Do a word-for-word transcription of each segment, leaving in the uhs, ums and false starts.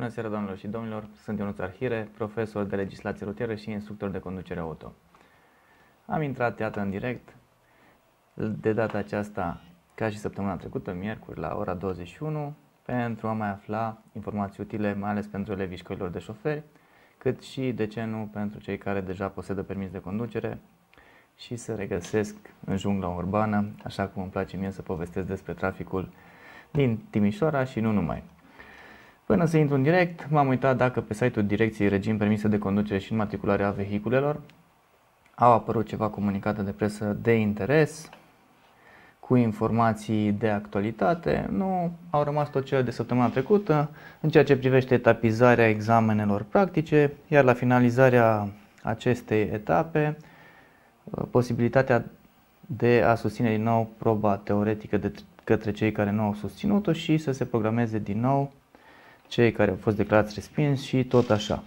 Bună seara, doamnelor și domnilor! Sunt Ionuț Arhire, profesor de legislație rutieră și instructor de conducere auto. Am intrat, iată, în direct, de data aceasta, ca și săptămâna trecută, miercuri, la ora douăzeci și unu, pentru a mai afla informații utile, mai ales pentru elevii școlilor de șoferi, cât și, de ce nu, pentru cei care deja posedă permis de conducere și se regăsesc în jungla urbană, așa cum îmi place mie să povestesc despre traficul din Timișoara și nu numai. Până să intru în direct, m-am uitat dacă pe site-ul Direcției Regim Permise de Conducere și Înmatriculare a Vehiculelor au apărut ceva comunicate de presă de interes, cu informații de actualitate. Nu, au rămas tot cele de săptămâna trecută în ceea ce privește etapizarea examenelor practice, iar la finalizarea acestei etape, posibilitatea de a susține din nou proba teoretică de către cei care nu au susținut-o și să se programeze din nou cei care au fost declarați respins și tot așa.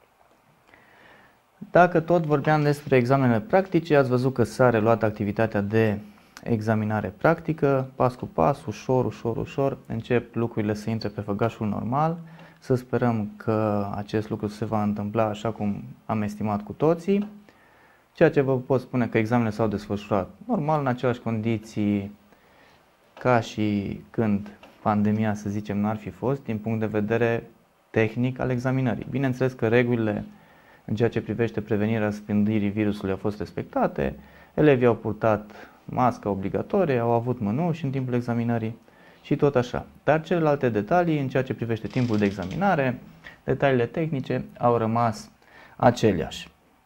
Dacă tot vorbeam despre examenele practice, ați văzut că s-a reluat activitatea de examinare practică, pas cu pas, ușor, ușor, ușor, încep lucrurile să intre pe făgașul normal. Să sperăm că acest lucru se va întâmpla așa cum am estimat cu toții. Ceea ce vă pot spune că examenele s-au desfășurat normal, în aceleași condiții ca și când pandemia, să zicem, n-ar fi fost, din punct de vedere tehnic al examinării. Bineînțeles că regulile în ceea ce privește prevenirea răspândirii virusului au fost respectate, elevii au purtat masca obligatorie, au avut mănuși în timpul examinării și tot așa. Dar celelalte detalii în ceea ce privește timpul de examinare, detaliile tehnice au rămas aceleași.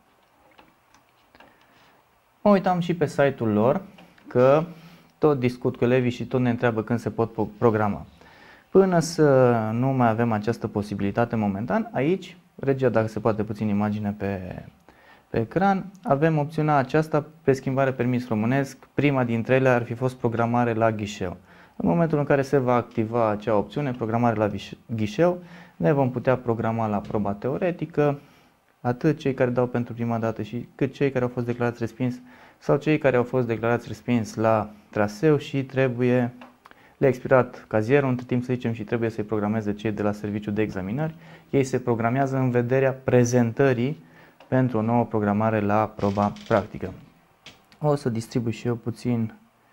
Mă uitam și pe site-ul lor că tot discut cu elevii și tot ne întreabă când se pot programa. Până să nu mai avem această posibilitate momentan, aici, regia, dacă se poate puțin imagine pe, pe ecran, avem opțiunea aceasta pe schimbare permis românesc. Prima dintre ele ar fi fost programare la ghișeu. În momentul în care se va activa acea opțiune, programare la ghișeu, ne vom putea programa la proba teoretică, atât cei care dau pentru prima dată și cât cei care au fost declarați respins sau cei care au fost declarați respins la traseu și trebuie, le-a expirat cazierul între timp, să zicem, și trebuie să-i programeze cei de la serviciul de examinări. Ei se programează în vederea prezentării pentru o nouă programare la proba practică. O să distribui și eu puțin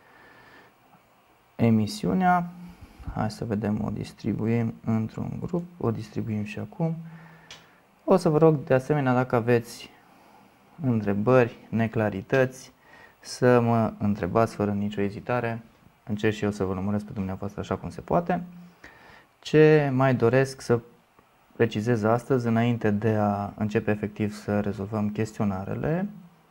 emisiunea. Hai să vedem, o distribuim într-un grup, o distribuim și acum. O să vă rog de asemenea, dacă aveți întrebări, neclarități, să mă întrebați fără nicio ezitare. Încerc și eu să vă lămuresc pe dumneavoastră așa cum se poate. Ce mai doresc să precizez astăzi, înainte de a începe efectiv să rezolvăm chestionarele,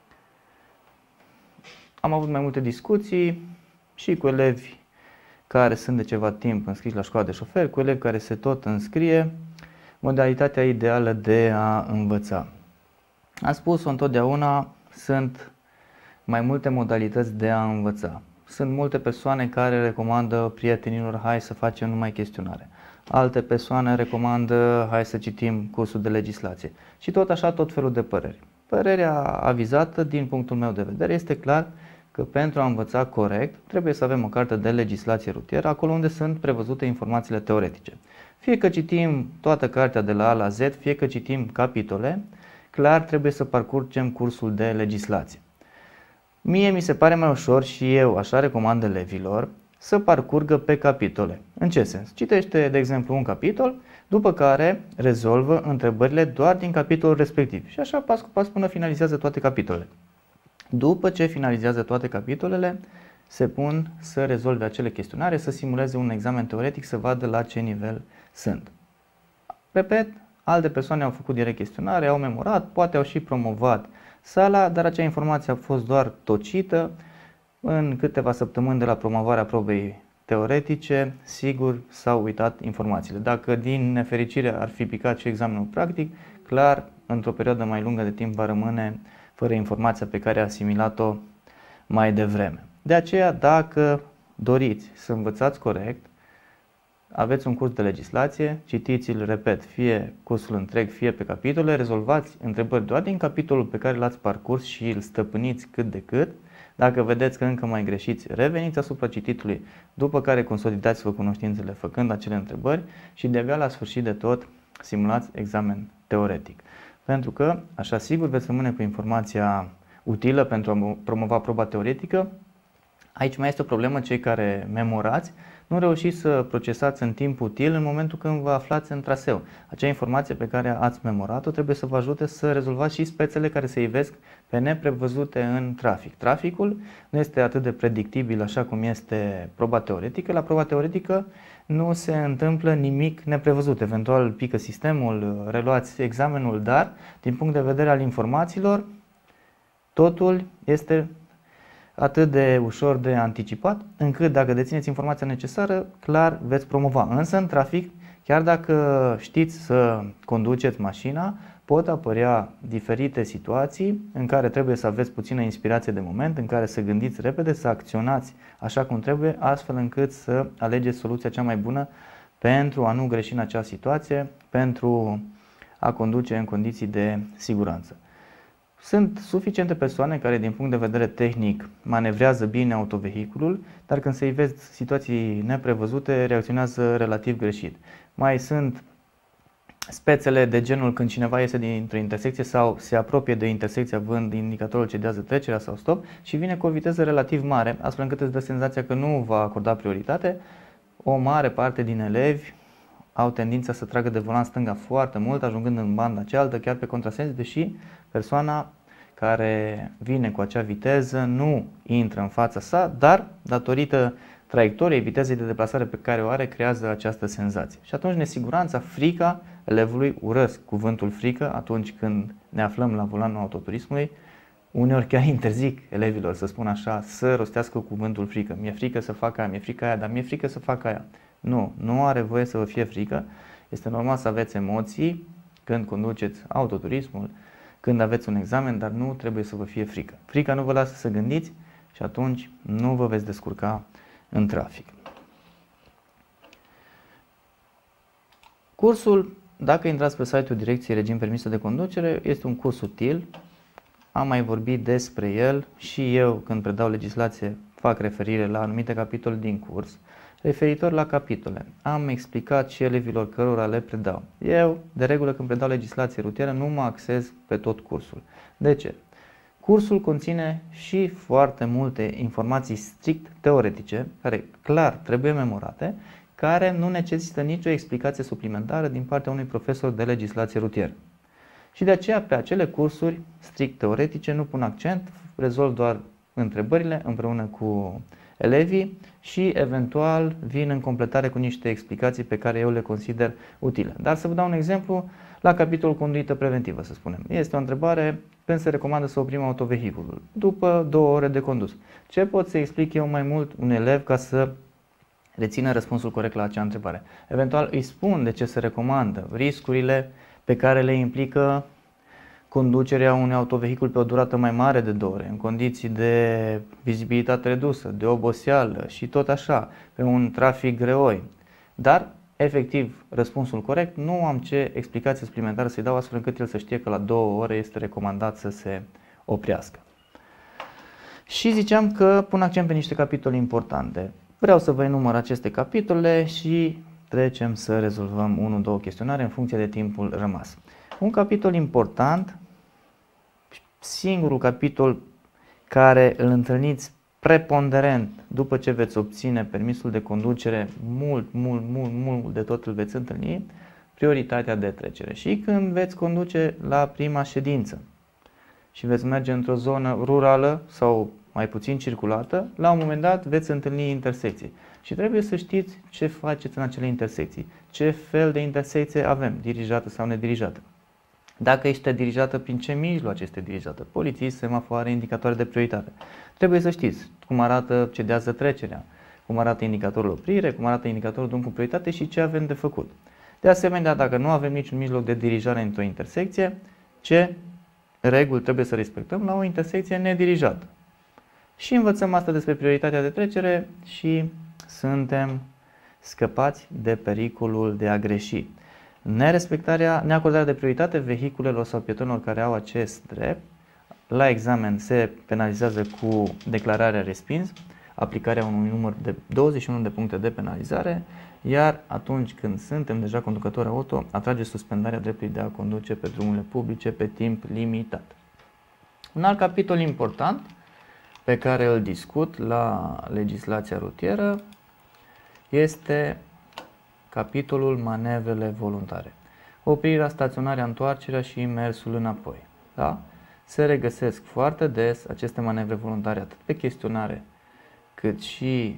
am avut mai multe discuții și cu elevi care sunt de ceva timp înscriși la școala de șofer, cu elevi care se tot înscrie, modalitatea ideală de a învăța. Am spus-o întotdeauna, sunt mai multe modalități de a învăța. Sunt multe persoane care recomandă prietenilor, hai să facem numai chestionare. Alte persoane recomandă, hai să citim cursul de legislație. Și tot așa, tot felul de păreri. Părerea avizată, din punctul meu de vedere, este clar că pentru a învăța corect, trebuie să avem o carte de legislație rutieră, acolo unde sunt prevăzute informațiile teoretice. Fie că citim toată cartea de la A la Z, fie că citim capitole, clar trebuie să parcurgem cursul de legislație. Mie mi se pare mai ușor și eu așa recomand elevilor să parcurgă pe capitole. În ce sens? Citește, de exemplu, un capitol, după care rezolvă întrebările doar din capitolul respectiv. Și așa, pas cu pas, până finalizează toate capitolele. După ce finalizează toate capitolele, se pun să rezolve acele chestionare, să simuleze un examen teoretic, să vadă la ce nivel sunt. Repet, alte persoane au făcut direct chestionare, au memorat, poate au și promovat sala, dar acea informație a fost doar tocită. În câteva săptămâni de la promovarea probei teoretice, sigur s-au uitat informațiile. Dacă din nefericire ar fi picat și examenul practic, clar, într-o perioadă mai lungă de timp va rămâne fără informația pe care a asimilat-o mai devreme. De aceea, dacă doriți să învățați corect, aveți un curs de legislație, citiți-l, repet, fie cursul întreg, fie pe capitole, rezolvați întrebări doar din capitolul pe care l-ați parcurs și îl stăpâniți cât de cât. Dacă vedeți că încă mai greșiți, reveniți asupra cititului, după care consolidați-vă cunoștințele făcând acele întrebări și de-abia la sfârșit de tot simulați examen teoretic. Pentru că, așa sigur, veți rămâne cu informația utilă pentru a promova proba teoretică. Aici mai este o problemă, cei care memorați, nu reușiți să procesați în timp util în momentul când vă aflați în traseu. Acea informație pe care ați memorat-o trebuie să vă ajute să rezolvați și spețele care se ivesc pe neprevăzute în trafic. Traficul nu este atât de predictibil așa cum este proba teoretică. La proba teoretică nu se întâmplă nimic neprevăzut. Eventual pică sistemul, reluați examenul, dar din punct de vedere al informațiilor, totul este atât de ușor de anticipat, încât dacă dețineți informația necesară, clar veți promova. Însă în trafic, chiar dacă știți să conduceți mașina, pot apărea diferite situații în care trebuie să aveți puțină inspirație de moment, în care să gândiți repede, să acționați așa cum trebuie, astfel încât să alegeți soluția cea mai bună pentru a nu greși în acea situație, pentru a conduce în condiții de siguranță. Sunt suficiente persoane care din punct de vedere tehnic manevrează bine autovehiculul, dar când se ivesc situații neprevăzute reacționează relativ greșit. Mai sunt spețele de genul când cineva iese dintr-o intersecție sau se apropie de intersecție având indicatorul cedează trecerea sau stop și vine cu o viteză relativ mare, astfel încât îți dă senzația că nu va acorda prioritate. O mare parte din elevi au tendința să tragă de volan stânga foarte mult, ajungând în banda cealaltă, chiar pe contrasens, deși persoana care vine cu acea viteză nu intră în fața sa, dar datorită traiectoriei, vitezei de deplasare pe care o are, creează această senzație. Și atunci nesiguranța, frica elevului, urăsc cuvântul frică atunci când ne aflăm la volanul autoturismului, uneori chiar interzic elevilor, să spun așa, să rostească cuvântul frică. Mi-e frică să fac aia, mi-e frică aia, dar mi-e frică să fac aia. Nu, nu are voie să vă fie frică. Este normal să aveți emoții când conduceți autoturismul, când aveți un examen, dar nu trebuie să vă fie frică. Frica nu vă lasă să gândiți și atunci nu vă veți descurca în trafic. Cursul, dacă intrați pe site-ul Direcției Regim Permisă de Conducere, este un curs util. Am mai vorbit despre el și eu când predau legislație fac referire la anumite capitole din curs. Referitor la capitole, am explicat și elevilor cărora le predau. Eu, de regulă, când predau legislație rutieră, nu mă axez pe tot cursul. De ce? Cursul conține și foarte multe informații strict teoretice, care clar trebuie memorate, care nu necesită nicio explicație suplimentară din partea unui profesor de legislație rutieră. Și de aceea, pe acele cursuri strict teoretice nu pun accent, rezolv doar întrebările împreună cu elevii și eventual vin în completare cu niște explicații pe care eu le consider utile. Dar să vă dau un exemplu la capitolul conduită preventivă, să spunem. Este o întrebare când se recomandă să oprim autovehiculul după două ore de condus. Ce pot să explic eu mai mult un elev ca să rețină răspunsul corect la acea întrebare? Eventual îi spun de ce se recomandă, riscurile pe care le implică conducerea unui autovehicul pe o durată mai mare de două ore, în condiții de vizibilitate redusă, de oboseală și tot așa, pe un trafic greoi. Dar, efectiv, răspunsul corect, nu am ce explicație suplimentară să-i dau astfel încât el să știe că la două ore este recomandat să se oprească. Și ziceam că pun accent pe niște capitole importante. Vreau să vă enumăr aceste capitole și trecem să rezolvăm unu două chestionare în funcție de timpul rămas. Un capitol important, singurul capitol care îl întâlniți preponderent după ce veți obține permisul de conducere, mult, mult, mult, mult de tot îl veți întâlni, prioritatea de trecere. Și când veți conduce la prima ședință și veți merge într-o zonă rurală sau mai puțin circulată, la un moment dat veți întâlni intersecții. Și trebuie să știți ce faceți în acele intersecții, ce fel de intersecție avem, dirijată sau nedirijată. Dacă este dirijată, prin ce mijloace este dirijată? Polițiști, semafoare, indicatoare de prioritate. Trebuie să știți cum arată cedează trecerea, cum arată indicatorul oprire, cum arată indicatorul drum cu prioritate și ce avem de făcut. De asemenea, dacă nu avem niciun mijloc de dirijare într-o intersecție, ce reguli trebuie să respectăm la o intersecție nedirijată. Și învățăm asta despre prioritatea de trecere și suntem scăpați de pericolul de a greși. Nerespectarea, neacordarea de prioritate vehiculelor sau pietonilor care au acest drept, la examen se penalizează cu declararea respins, aplicarea unui număr de douăzeci și unu de puncte de penalizare, Iar atunci când suntem deja conducători auto, atrage suspendarea dreptului de a conduce pe drumurile publice pe timp limitat. Un alt capitol important pe care îl discut la legislația rutieră este capitolul manevrele voluntare. Oprirea, staționarea, întoarcerea și mersul înapoi. Da? Se regăsesc foarte des aceste manevre voluntare atât pe chestionare cât și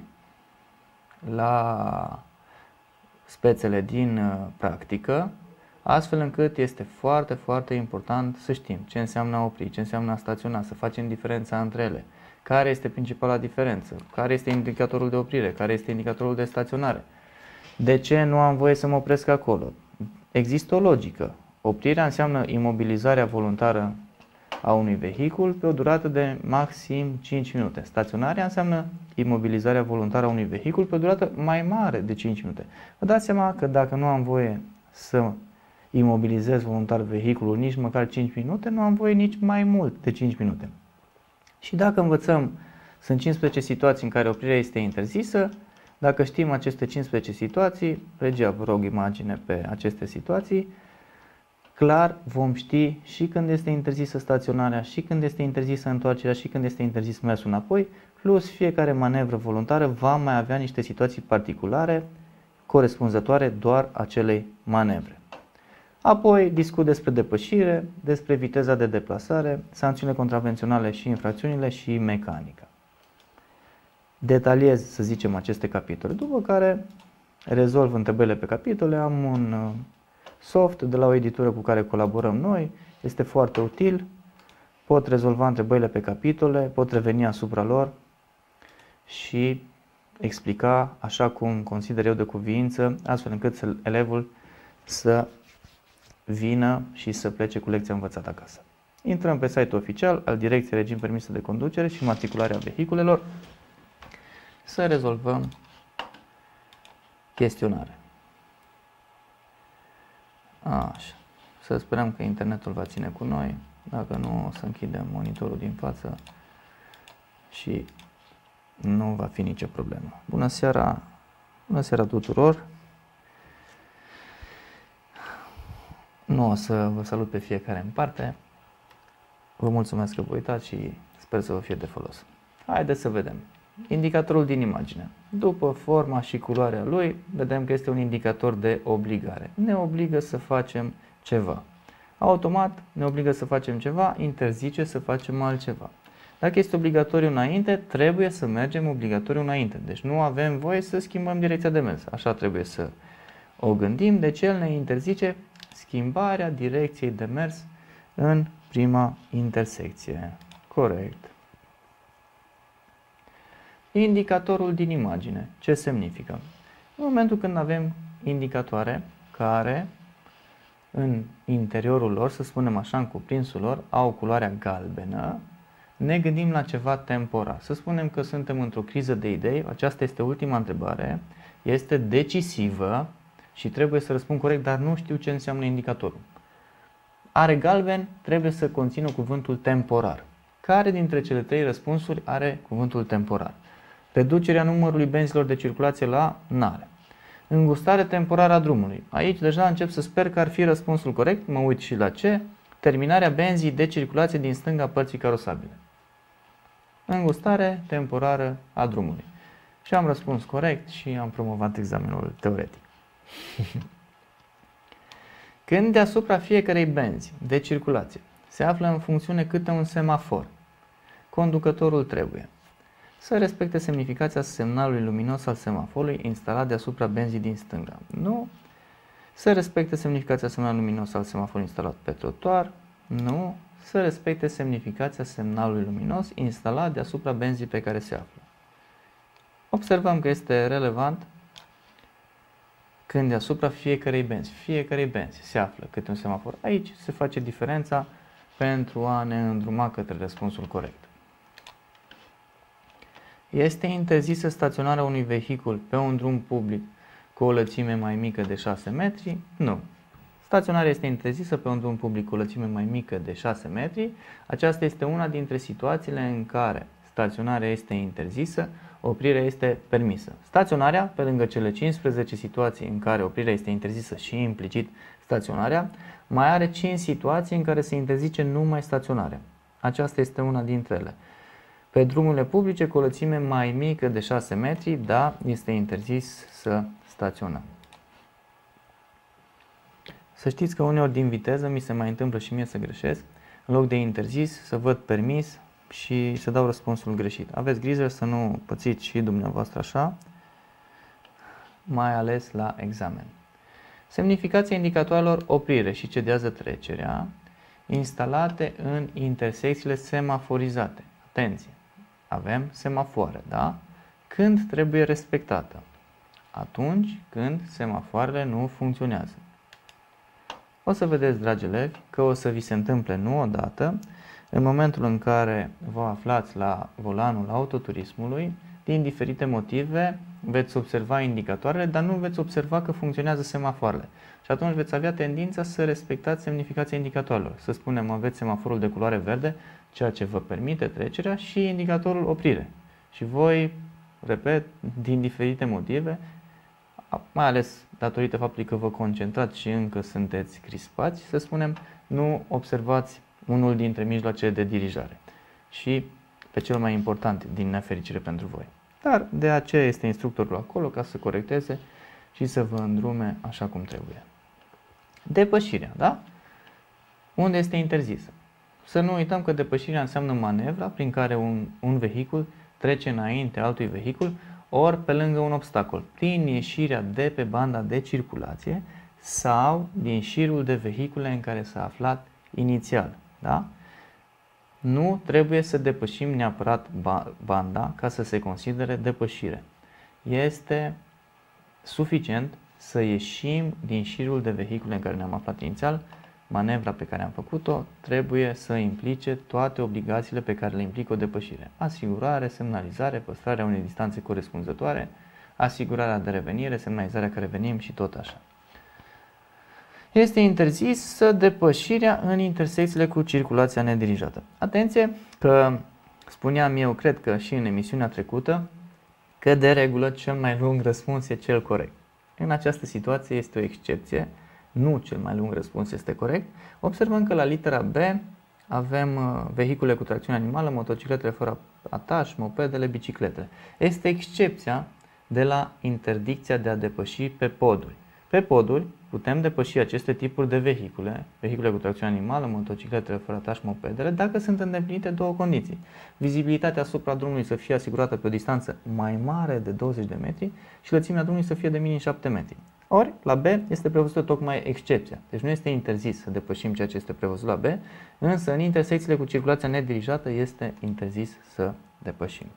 la spețele din uh, practică, astfel încât este foarte, foarte important să știm ce înseamnă a opri, ce înseamnă a staționa, să facem diferența între ele, care este principala diferență, care este indicatorul de oprire, care este indicatorul de staționare, de ce nu am voie să mă opresc acolo. Există o logică. Oprirea înseamnă imobilizarea voluntară a unui vehicul pe o durată de maxim cinci minute. Staționarea înseamnă imobilizarea voluntară a unui vehicul pe o durată mai mare de cinci minute. Vă dați seama că dacă nu am voie să imobilizez voluntar vehiculul nici măcar cinci minute, nu am voie nici mai mult de cinci minute. Și dacă învățăm, sunt cincisprezece situații în care oprirea este interzisă, dacă știm aceste cincisprezece situații, regia, vă rog imagine pe aceste situații, clar vom ști și când este interzisă staționarea, și când este interzisă întoarcerea, și când este interzis mersul înapoi, plus fiecare manevră voluntară va mai avea niște situații particulare corespunzătoare doar acelei manevre. Apoi discut despre depășire, despre viteza de deplasare, sancțiunile contravenționale și infracțiunile și mecanica. Detaliez, să zicem, aceste capitole, după care rezolv întrebările pe capitole, am un soft de la o editură cu care colaborăm noi, este foarte util, pot rezolva întrebările pe capitole, pot reveni asupra lor și explica așa cum consider eu de cuviință, astfel încât să, elevul să vină și să plece cu lecția învățată acasă. Intrăm pe site-ul oficial al Direcției Regim Permise de Conducere și Matricularea Vehiculelor să rezolvăm chestionare. Așa. Să sperăm că internetul va ține cu noi, dacă nu o să închidem monitorul din față și nu va fi nicio problemă. Bună seara, bună seara tuturor! Nu o să vă salut pe fiecare în parte, vă mulțumesc că vă uitați și sper să vă fie de folos. Haideți să vedem. Indicatorul din imagine. După forma și culoarea lui, vedem că este un indicator de obligare. Ne obligă să facem ceva. Automat ne obligă să facem ceva, interzice să facem altceva. Dacă este obligatoriu înainte, trebuie să mergem obligatoriu înainte. Deci nu avem voie să schimbăm direcția de mers. Așa trebuie să o gândim. Deci el ne interzice schimbarea direcției de mers în prima intersecție. Corect. Indicatorul din imagine. Ce semnifică? În momentul când avem indicatoare care în interiorul lor, să spunem așa, în cuprinsul lor, au culoarea galbenă, ne gândim la ceva temporar. Să spunem că suntem într-o criză de idei, aceasta este ultima întrebare, este decisivă și trebuie să răspund corect, dar nu știu ce înseamnă indicatorul. Are galben, trebuie să conțină cuvântul temporar. Care dintre cele trei răspunsuri are cuvântul temporar? Reducerea numărului benzilor de circulație la n-are. Îngustare temporară a drumului. Aici deja încep să sper că ar fi răspunsul corect, mă uit și la ce. Terminarea benzii de circulație din stânga părții carosabile. Îngustare temporară a drumului. Și am răspuns corect și am promovat examenul teoretic. Când deasupra fiecarei benzi de circulație se află în funcțiune câte un semafor, conducătorul trebuie să respecte semnificația semnalului luminos al semaforului instalat deasupra benzii din stânga. Nu. Să respecte semnificația semnalului luminos al semaforului instalat pe trotuar. Nu. Să respecte semnificația semnalului luminos instalat deasupra benzii pe care se află. Observăm că este relevant când deasupra fiecarei benzi, fiecarei benzi se află câte un semafor. Aici se face diferența pentru a ne îndruma către răspunsul corect. Este interzisă staționarea unui vehicul pe un drum public cu o lățime mai mică de șase metri? Nu. Staționarea este interzisă pe un drum public cu o lățime mai mică de șase metri. Aceasta este una dintre situațiile în care staționarea este interzisă, oprirea este permisă. Staționarea, pe lângă cele cincisprezece situații în care oprirea este interzisă și implicit staționarea, mai are cinci situații în care se interzice numai staționarea. Aceasta este una dintre ele. Pe drumurile publice, cu o lățime mai mică de șase metri, da, este interzis să staționăm. Să știți că uneori din viteză mi se mai întâmplă și mie să greșesc, în loc de interzis să văd permis și să dau răspunsul greșit. Aveți grijă să nu pățiți și dumneavoastră așa, mai ales la examen. Semnificația indicatoarelor oprire și cedează trecerea, instalate în intersecțiile semaforizate. Atenție! Avem semafoare, da? Când trebuie respectată? Atunci când semafoarele nu funcționează. O să vedeți, dragi elevi, că o să vi se întâmple nu odată, în momentul în care vă aflați la volanul autoturismului, din diferite motive veți observa indicatoarele, dar nu veți observa că funcționează semafoarele. Și atunci veți avea tendința să respectați semnificația indicatoarelor. Să spunem, aveți semaforul de culoare verde, ceea ce vă permite trecerea, și indicatorul oprire. Și voi, repet, din diferite motive, mai ales datorită faptului că vă concentrați și încă sunteți crispați, să spunem, nu observați unul dintre mijloacele de dirijare și pe cel mai important, din nefericire pentru voi. Dar de aceea este instructorul acolo, ca să corecteze și să vă îndrume așa cum trebuie. Depășirea, da? Unde este interzisă? Să nu uităm că depășirea înseamnă manevra prin care un, un vehicul trece înainte altui vehicul, ori pe lângă un obstacol, prin ieșirea de pe banda de circulație sau din șirul de vehicule în care s-a aflat inițial. Da? Nu trebuie să depășim neapărat banda ca să se considere depășire. Este suficient să ieșim din șirul de vehicule în care ne-am aflat inițial. Manevra pe care am făcut-o trebuie să implice toate obligațiile pe care le implică o depășire. Asigurare, semnalizare, păstrarea unei distanțe corespunzătoare, asigurarea de revenire, semnalizarea că revenim și tot așa. Este interzisă depășirea în intersecțiile cu circulația nedirijată. Atenție că spuneam eu, cred că și în emisiunea trecută, că de regulă cel mai lung răspuns e cel corect. În această situație este o excepție. Nu cel mai lung răspuns este corect. Observăm că la litera B avem vehicule cu tracțiune animală, motocicletele fără ataș, mopedele, bicicletele. Este excepția de la interdicția de a depăși pe poduri. Pe poduri putem depăși aceste tipuri de vehicule, vehicule cu tracțiune animală, motocicletele fără ataș, mopedele, dacă sunt îndeplinite două condiții. Vizibilitatea asupra drumului să fie asigurată pe o distanță mai mare de douăzeci de metri și lățimea drumului să fie de minim șapte metri. Ori, la B este prevăzută tocmai excepția. Deci nu este interzis să depășim ceea ce este prevăzut la B, însă în intersecțiile cu circulația nedirijată este interzis să depășim.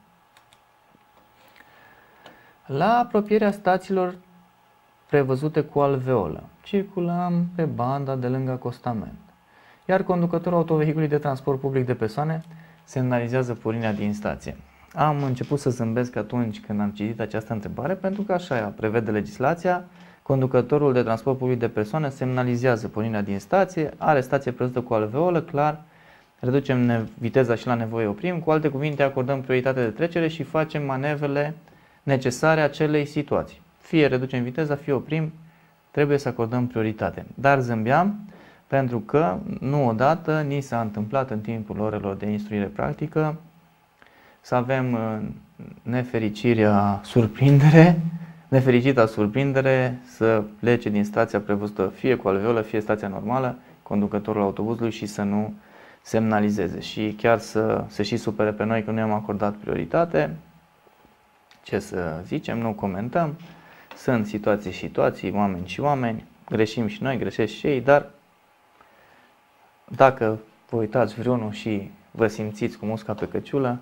La apropierea stațiilor prevăzute cu alveolă, circulăm pe banda de lângă acostament, iar conducătorul autovehiculului de transport public de persoane semnalizează pornirea din stație. Am început să zâmbesc atunci când am citit această întrebare, pentru că așa prevede legislația. Conducătorul de transport public de persoane semnalizează pornirea din stație, are stație prevăzută cu alveolă, clar, reducem viteza și la nevoie oprim, cu alte cuvinte acordăm prioritate de trecere și facem manevrele necesare acelei situații. Fie reducem viteza, fie oprim, trebuie să acordăm prioritate. Dar zâmbeam pentru că nu odată ni s-a întâmplat în timpul orelor de instruire practică să avem nefericirea surprindere, nefericita surprindere să plece din stația prevăzută fie cu alveolă, fie stația normală, conducătorul autobuzului și să nu semnalizeze și chiar să se și supere pe noi că nu i-am acordat prioritate. Ce să zicem, nu comentăm, sunt situații și situații, oameni și oameni, greșim și noi, greșesc și ei, dar dacă vă uitați vreunul și vă simțiți cu musca pe căciulă,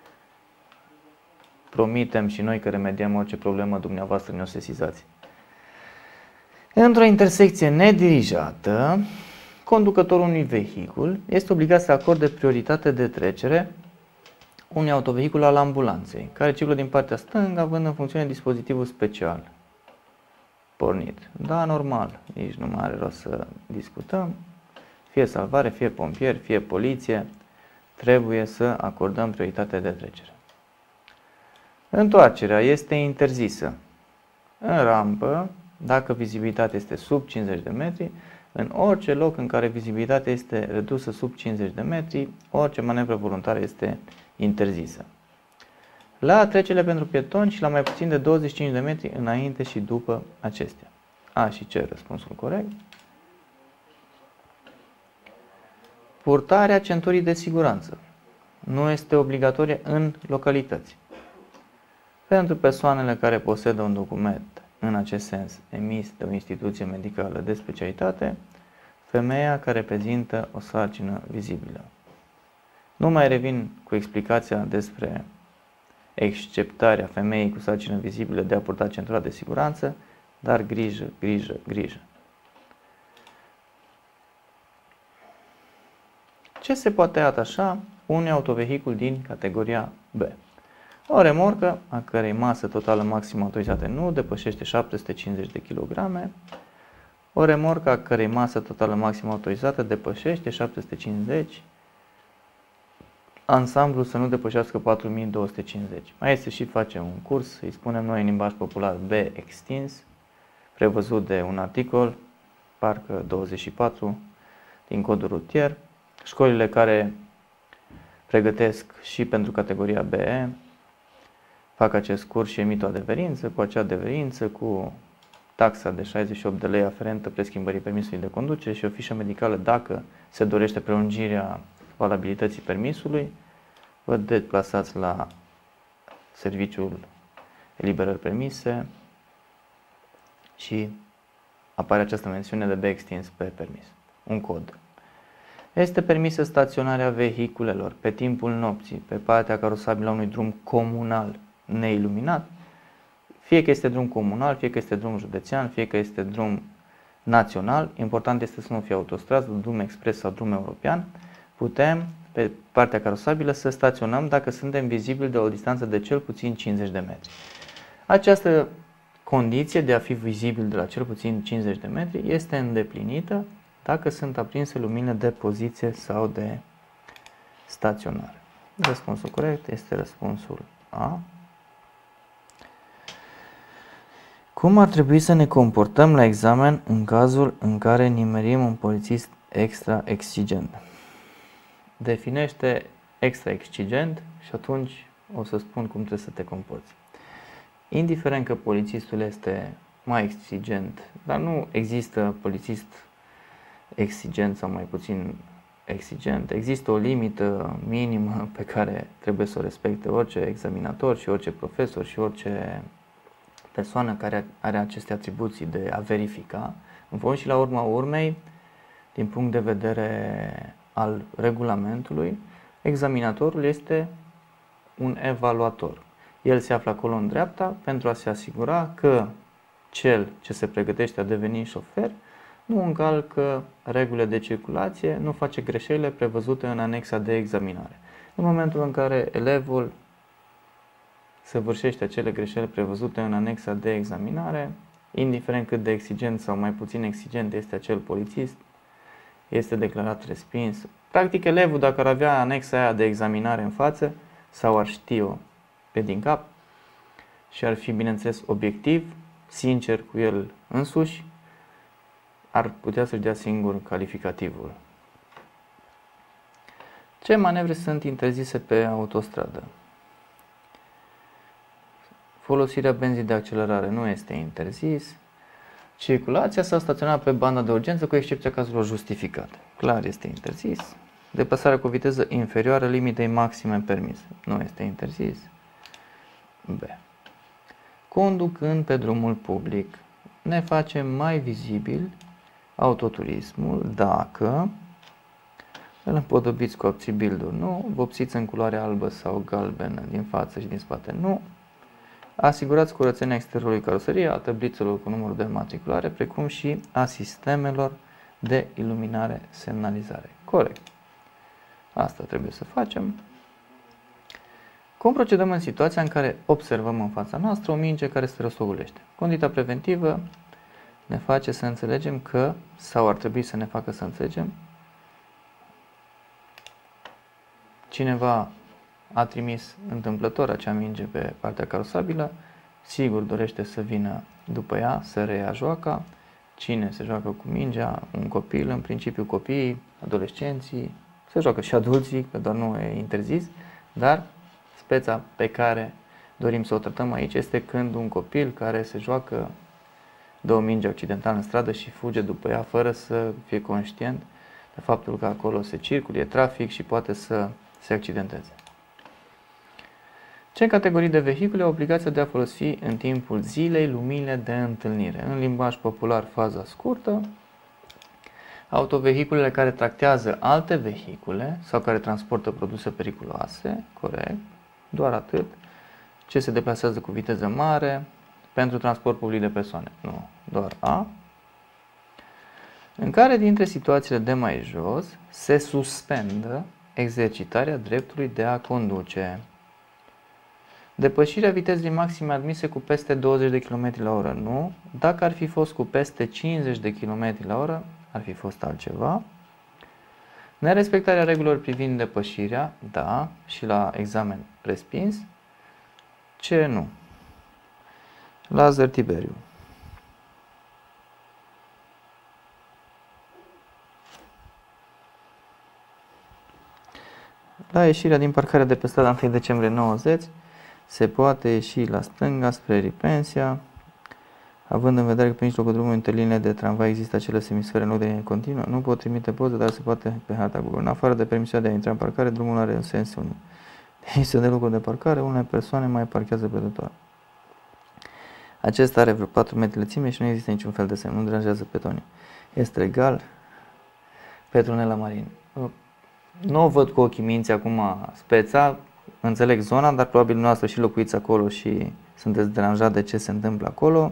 promitem și noi că remediem orice problemă dumneavoastră ne-o sesizați. Într-o intersecție nedirijată, conducătorul unui vehicul este obligat să acorde prioritate de trecere unui autovehicul al ambulanței, care circulă din partea stângă, având în funcțiune dispozitivul special pornit. Da, normal, nici nu mai are rost să discutăm. Fie salvare, fie pompieri, fie poliție, trebuie să acordăm prioritate de trecere. Întoarcerea este interzisă în rampă, dacă vizibilitatea este sub cincizeci de metri, în orice loc în care vizibilitatea este redusă sub cincizeci de metri, orice manevră voluntară este interzisă. La trecerile pentru pietoni și la mai puțin de douăzeci și cinci de metri înainte și după acestea. A și C, răspunsul corect. Purtarea centurii de siguranță nu este obligatorie în localități. Pentru persoanele care posedă un document în acest sens emis de o instituție medicală de specialitate, femeia care prezintă o sarcină vizibilă. Nu mai revin cu explicația despre exceptarea femeii cu sarcină vizibilă de a purta centura de siguranță, dar grijă, grijă, grijă. Ce se poate atașa unui autovehicul din categoria B? O remorcă a cărei masă totală maximă autorizată nu depășește șapte sute cincizeci de kilograme, o remorcă a cărei masă totală maximă autorizată depășește șapte sute cincizeci, ansamblul să nu depășească patru mii două sute cincizeci. Mai este și face un curs, îi spunem noi în limbaj popular B extins, prevăzut de un articol, parcă douăzeci și patru, din codul rutier. Școlile care pregătesc și pentru categoria B E fac acest curs și emit o adeverință. Cu acea adeverință, cu taxa de șaizeci și opt de lei aferentă preschimbării permisului de conducere și o fișă medicală dacă se dorește prelungirea valabilității permisului, vă deplasați la serviciul eliberări permise și apare această mențiune de B extins pe permis, un cod. Este permisă staționarea vehiculelor pe timpul nopții pe partea carosabilă a unui drum comunal neiluminat, fie că este drum comunal, fie că este drum județean, fie că este drum național. Important este să nu fie autostradă, drum expres sau drum european. Putem pe partea carosabilă să staționăm dacă suntem vizibili de o distanță de cel puțin cincizeci de metri. Această condiție de a fi vizibil de la cel puțin cincizeci de metri este îndeplinită dacă sunt aprinse lumine de poziție sau de staționare. Răspunsul corect este răspunsul A. Cum ar trebui să ne comportăm la examen în cazul în care nimerim un polițist extra exigent? Definește extra exigent și atunci o să spun cum trebuie să te comporți. Indiferent că polițistul este mai exigent, dar nu există polițist exigent sau mai puțin exigent. Există o limită minimă pe care trebuie să o respecte orice examinator și orice profesor și orice persoană care are aceste atribuții de a verifica. În fond și la urma urmei, din punct de vedere al regulamentului, examinatorul este un evaluator. El se află acolo în dreapta pentru a se asigura că cel ce se pregătește a deveni șofer nu încalcă regulile de circulație, nu face greșelile prevăzute în anexa de examinare. În momentul în care elevul săvârșește acele greșeli prevăzute în anexa de examinare, indiferent cât de exigent sau mai puțin exigent este acel polițist, este declarat respins. Practic, elevul, dacă ar avea anexa aia de examinare în față sau ar ști-o pe din cap și ar fi, bineînțeles, obiectiv, sincer cu el însuși, ar putea să-și dea singur calificativul. Ce manevre sunt interzise pe autostradă? Folosirea benzii de accelerare nu este interzis. Circulația sau staționarea pe banda de urgență cu excepția cazurilor justificate. Clar este interzis. Deplasarea cu viteză inferioară limitei maxime permise. Nu este interzis. B. Conducând pe drumul public, ne facem mai vizibil autoturismul dacă îl împodobiți cu abțibilduri, nu, vopsiți în culoare albă sau galbenă din față și din spate, nu, asigurați curățenia exteriorului caroseriei, a tablițelor cu numărul de matriculare, precum și a sistemelor de iluminare semnalizare. Corect. Asta trebuie să facem. Cum procedăm în situația în care observăm în fața noastră o minge care se răstogolește? Conduita preventivă ne face să înțelegem că, sau ar trebui să ne facă să înțelegem, cineva a trimis întâmplător acea minge pe partea carosabilă, sigur dorește să vină după ea, să reia joaca. Cine se joacă cu mingea? Un copil, în principiu copiii, adolescenții, se joacă și adulții, că doar nu e interzis, dar speța pe care dorim să o tratăm aici este când un copil care se joacă, dă o minge accidentală în stradă și fuge după ea fără să fie conștient de faptul că acolo se circulă, e trafic și poate să se accidenteze. Ce categorii de vehicule au obligația de a folosi în timpul zilei luminile de întâlnire? În limbaj popular, faza scurtă, autovehiculele care tractează alte vehicule sau care transportă produse periculoase, corect, doar atât, ce se deplasează cu viteză mare, pentru transport public de persoane, nu, doar A. În care dintre situațiile de mai jos se suspendă exercitarea dreptului de a conduce? Depășirea vitezei maxime admise cu peste douăzeci de kilometri la oră, nu. Dacă ar fi fost cu peste cincizeci de kilometri la oră, ar fi fost altceva. Nerespectarea regulilor privind depășirea, da, și la examen respins. Ce nu? Lazar Tiberiu. La ieșirea din parcarea de pe strada întâi decembrie nouăzeci, se poate ieși la stânga spre Ripensia, având în vedere că pe mijlocul drumului între liniile de tramvai există acele semisfere în loc de linie continuă. Nu pot trimite poze, dar se poate pe harta Google. În afară de permisiunea de a intra în parcare, drumul are în sens unic. Este de lucruri de parcare, unele persoane mai parchează pe trotuar. Acesta are vreo patru metri lățime și nu există niciun fel de semn, nu deranjează petonii. Este legal. Petronela Marin. Nu o văd cu ochii minți acum speța, înțeleg zona, dar probabil noastră și locuiți acolo și sunteți deranjat de ce se întâmplă acolo.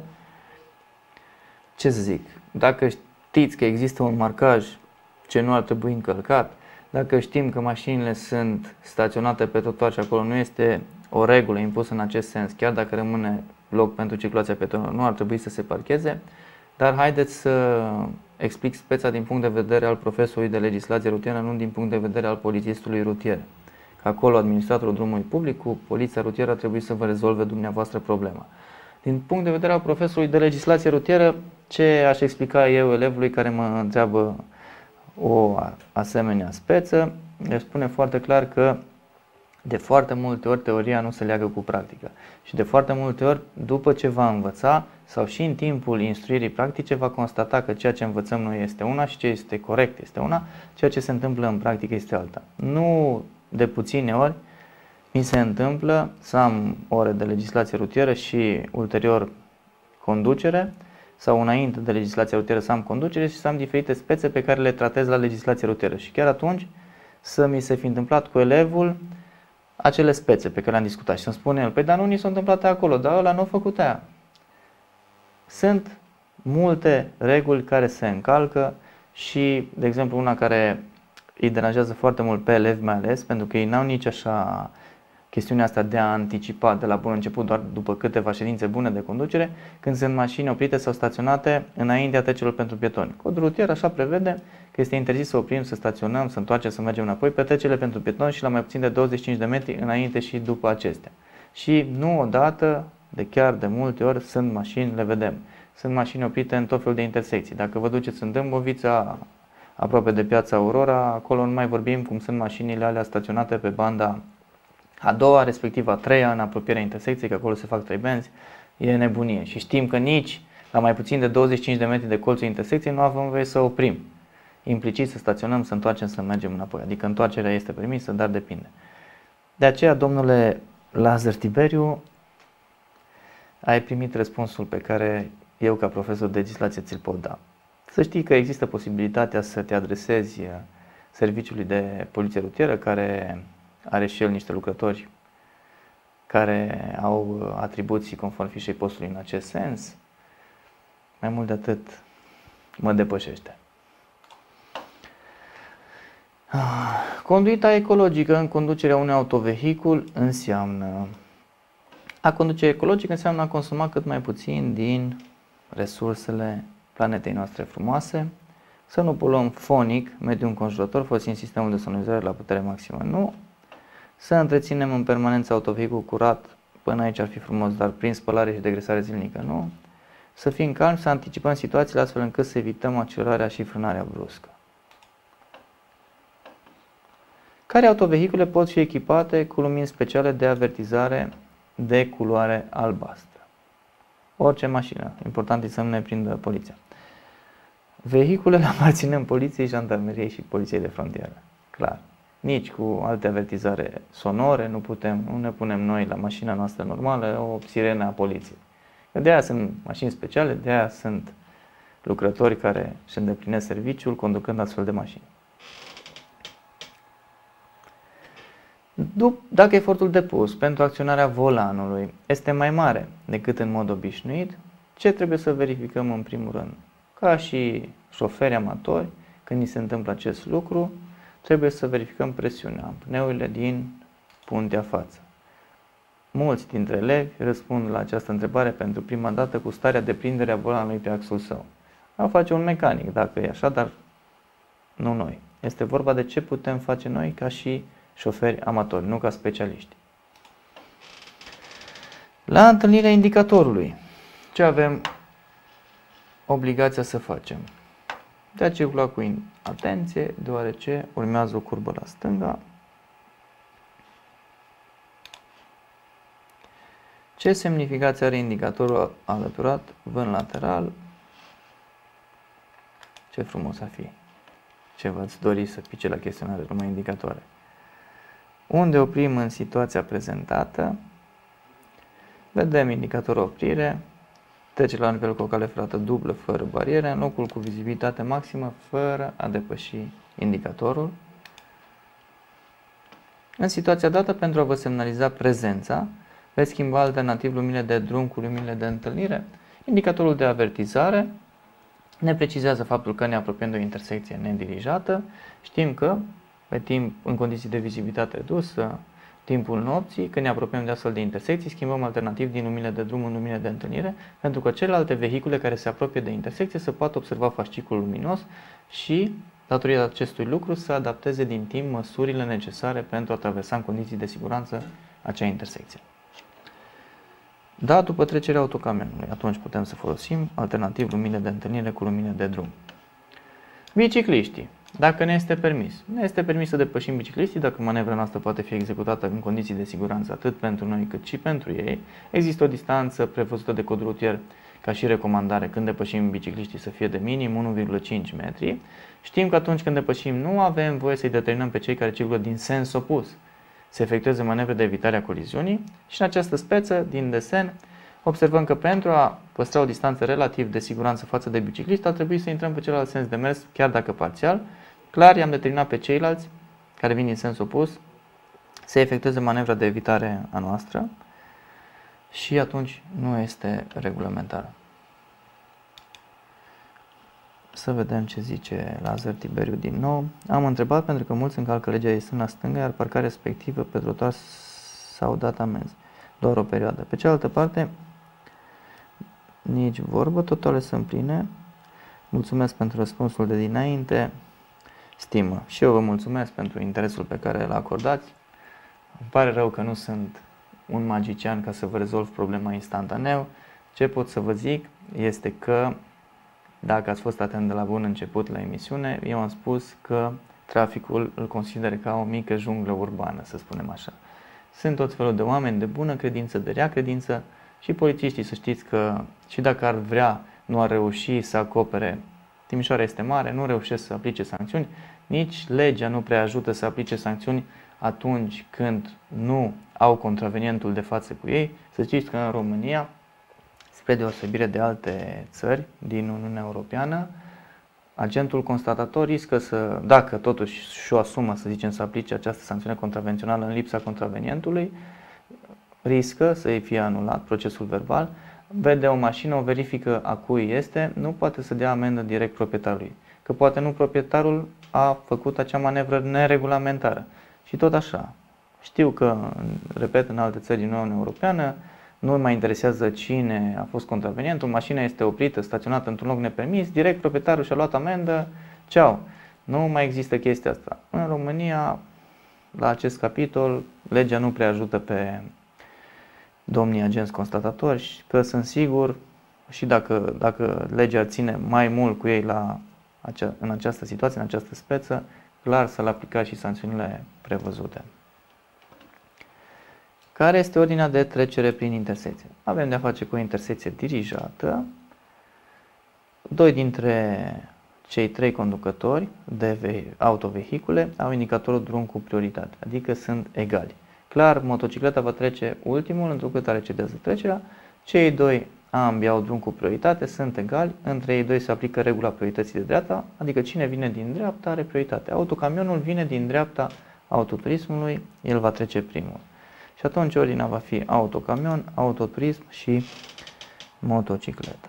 Ce să zic, dacă știți că există un marcaj ce nu ar trebui încălcat, dacă știm că mașinile sunt staționate pe trotuar și acolo nu este o regulă impusă în acest sens, chiar dacă rămâne loc pentru circulația petonilor, nu ar trebui să se parcheze, dar haideți să explic speța din punct de vedere al profesorului de legislație rutieră, nu din punct de vedere al polițistului rutier. Acolo administratorul drumului public cu poliția rutieră trebuie să vă rezolve dumneavoastră problema. Din punct de vedere al profesorului de legislație rutieră, ce aș explica eu elevului care mă întreabă o asemenea speță, îi spune foarte clar că de foarte multe ori teoria nu se leagă cu practica și de foarte multe ori după ce va învăța sau și în timpul instruirii practice va constata că ceea ce învățăm noi este una și ce este corect este una, ceea ce se întâmplă în practică este alta. Nu de puține ori mi se întâmplă să am ore de legislație rutieră și ulterior conducere sau înainte de legislația rutieră să am conducere și să am diferite spețe pe care le tratez la legislația rutieră și chiar atunci să mi se fi întâmplat cu elevul acele spețe pe care le-am discutat și să-mi spune el, păi dar nu ni s-a întâmplat acolo, dar ăla nu a făcut aia. Sunt multe reguli care se încalcă și, de exemplu, una care îi deranjează foarte mult pe elevi mai ales, pentru că ei n-au nici așa chestiunea asta de a anticipa de la bun început, doar după câteva ședințe bune de conducere, când sunt mașini oprite sau staționate înaintea trecerilor pentru pietoni. Codul rutier așa prevede că este interzis să oprim, să staționăm, să întoarcem, să mergem înapoi pe trecerile pentru pietoni și la mai puțin de douăzeci și cinci de metri înainte și după acestea. Și nu odată, de chiar de multe ori, sunt mașini, le vedem. Sunt mașini oprite în tot felul de intersecții. Dacă vă duceți în Dâmbovița, aproape de piața Aurora, acolo nu mai vorbim cum sunt mașinile alea staționate pe banda a doua, respectiv a treia, în apropierea intersecției, că acolo se fac trei benzi, e nebunie. Și știm că nici la mai puțin de douăzeci și cinci de metri de colțul intersecției nu avem voie să oprim. Implicit să staționăm, să întoarcem, să mergem înapoi. Adică întoarcerea este permisă, dar depinde. De aceea, domnule Lazar Tiberiu, ai primit răspunsul pe care eu, ca profesor de legislație, ți-l pot da. Să știi că există posibilitatea să te adresezi serviciului de poliție rutieră, care are și el niște lucrători care au atribuții conform fișei postului în acest sens. Mai mult de atât, mă depășește. Conduita ecologică în conducerea unui autovehicul înseamnă a conduce ecologic înseamnă a consuma cât mai puțin din resursele planetei noastre frumoase, să nu poluăm fonic mediul înconjurător folosind sistemul de sonorizare la putere maximă. Nu. Să întreținem în permanență autovehicul curat, până aici ar fi frumos, dar prin spălare și degresare zilnică nu. Să fim calmi, să anticipăm situațiile astfel încât să evităm accelerarea și frânarea bruscă. Care autovehicule pot fi echipate cu lumini speciale de avertizare de culoare albastră? Orice mașină, important e să nu ne prindă poliția. Vehiculele aparținând poliției, jandarmeriei și poliției de frontieră. Clar. Nici cu alte avertizare sonore nu putem, nu ne punem noi la mașina noastră normală o sirenă a poliției. De aia sunt mașini speciale, de aia sunt lucrători care își îndeplinesc serviciul conducând astfel de mașini. Dacă efortul depus pentru acționarea volanului este mai mare decât în mod obișnuit, ce trebuie să verificăm în primul rând? Ca și șoferi amatori, când ni se întâmplă acest lucru, trebuie să verificăm presiunea, pneurile din puntea față. Mulți dintre elevi răspund la această întrebare pentru prima dată cu starea de prindere a volanului pe axul său. O face un mecanic, dacă e așa, dar nu noi. Este vorba de ce putem face noi ca și șoferi amatori, nu ca specialiști. La întâlnirea indicatorului, ce avem obligația să facem? De a circula cu atenție, deoarece urmează o curbă la stânga. Ce semnificație are indicatorul alăturat, vânt lateral? Ce frumos ar fi! Ce v-ați dori să pice la chestionare numai indicatoare? Unde oprim în situația prezentată? Vedem indicatorul oprire, trece la nivel cu o cale ferată dublă fără bariere, în locul cu vizibilitate maximă fără a depăși indicatorul. În situația dată, pentru a vă semnaliza prezența, veți schimba alternativ luminile de drum cu luminile de întâlnire. Indicatorul de avertizare ne precizează faptul că ne apropiem de o intersecție nedirijată. Știm că pe timp, în condiții de vizibilitate redusă, timpul nopții, când ne apropiem de astfel de intersecții, schimbăm alternativ din luminile de drum în luminile de întâlnire, pentru că celelalte vehicule care se apropie de intersecție să poată observa fasciculul luminos și, datorită acestui lucru, să adapteze din timp măsurile necesare pentru a traversa în condiții de siguranță acea intersecție. Da, după trecerea autocamionului, atunci putem să folosim alternativ luminile de întâlnire cu lumine de drum. Bicicliștii. Dacă ne este permis. Ne este permis să depășim bicicliștii dacă manevra noastră poate fi executată în condiții de siguranță atât pentru noi cât și pentru ei. Există o distanță prevăzută de cod rutier ca și recomandare când depășim bicicliștii să fie de minim unu virgulă cinci metri. Știm că atunci când depășim nu avem voie să-i determinăm pe cei care circulă din sens opus să efectueze manevre de evitare a coliziunii și în această speță din desen observăm că pentru a păstra o distanță relativ de siguranță față de biciclist ar trebui să intrăm pe celălalt sens de mers, chiar dacă parțial. Clar, i-am determinat pe ceilalți care vin din sens opus să efectueze manevra de evitare a noastră și atunci nu este regulamentar. Să vedem ce zice Lazar Tiberiu din nou. Am întrebat pentru că mulți încalcă legea ieșind la stânga, iar parcarea respectivă pe trotuar s-au dat amenzi. Doar o perioadă. Pe cealaltă parte, nici vorbă, totoale sunt pline. Mulțumesc pentru răspunsul de dinainte. Stimă. Și eu vă mulțumesc pentru interesul pe care îl acordați. Îmi pare rău că nu sunt un magician ca să vă rezolv problema instantaneu. Ce pot să vă zic este că dacă ați fost atent de la bun început la emisiune, eu am spus că traficul îl consider ca o mică junglă urbană, să spunem așa. Sunt tot felul de oameni de bună credință, de rea credință și polițiștii, să știți că și dacă ar vrea, nu ar reuși să acopere. Timișoara este mare, nu reușesc să aplice sancțiuni, nici legea nu prea ajută să aplice sancțiuni atunci când nu au contravenientul de față cu ei. Să știți că în România, spre deosebire de alte țări din Uniunea Europeană, agentul constatator riscă să, dacă totuși și-o asumă, să zicem, să aplice această sancțiune contravențională în lipsa contravenientului, riscă să-i fie anulat procesul verbal, vede o mașină, o verifică a cui este, nu poate să dea amendă direct proprietarului, că poate nu proprietarul a făcut acea manevră neregulamentară. Și tot așa. Știu că, repet, în alte țări din Uniunea Europeană, nu mai interesează cine a fost contravenientul, mașina este oprită, staționată într-un loc nepermis, direct proprietarul și-a luat amendă, ceau. Nu mai există chestia asta. În România la acest capitol legea nu prea ajută pe domnii agenți constatatori, că sunt sigur și dacă, dacă legea ține mai mult cu ei la acea, în această situație, în această speță, clar să-l aplicați și sancțiunile prevăzute. Care este ordinea de trecere prin intersecție? Avem de-a face cu o intersecție dirijată. Doi dintre cei trei conducători de autovehicule au indicatorul drum cu prioritate, adică sunt egali. Clar, motocicleta va trece ultimul, întrucât are cedează trecerea. Cei doi ambii au drum cu prioritate, sunt egali, între ei doi se aplică regula priorității de dreapta, adică cine vine din dreapta are prioritate. Autocamionul vine din dreapta autoturismului, el va trece primul. Și atunci ordinea va fi autocamion, autoturism și motocicletă.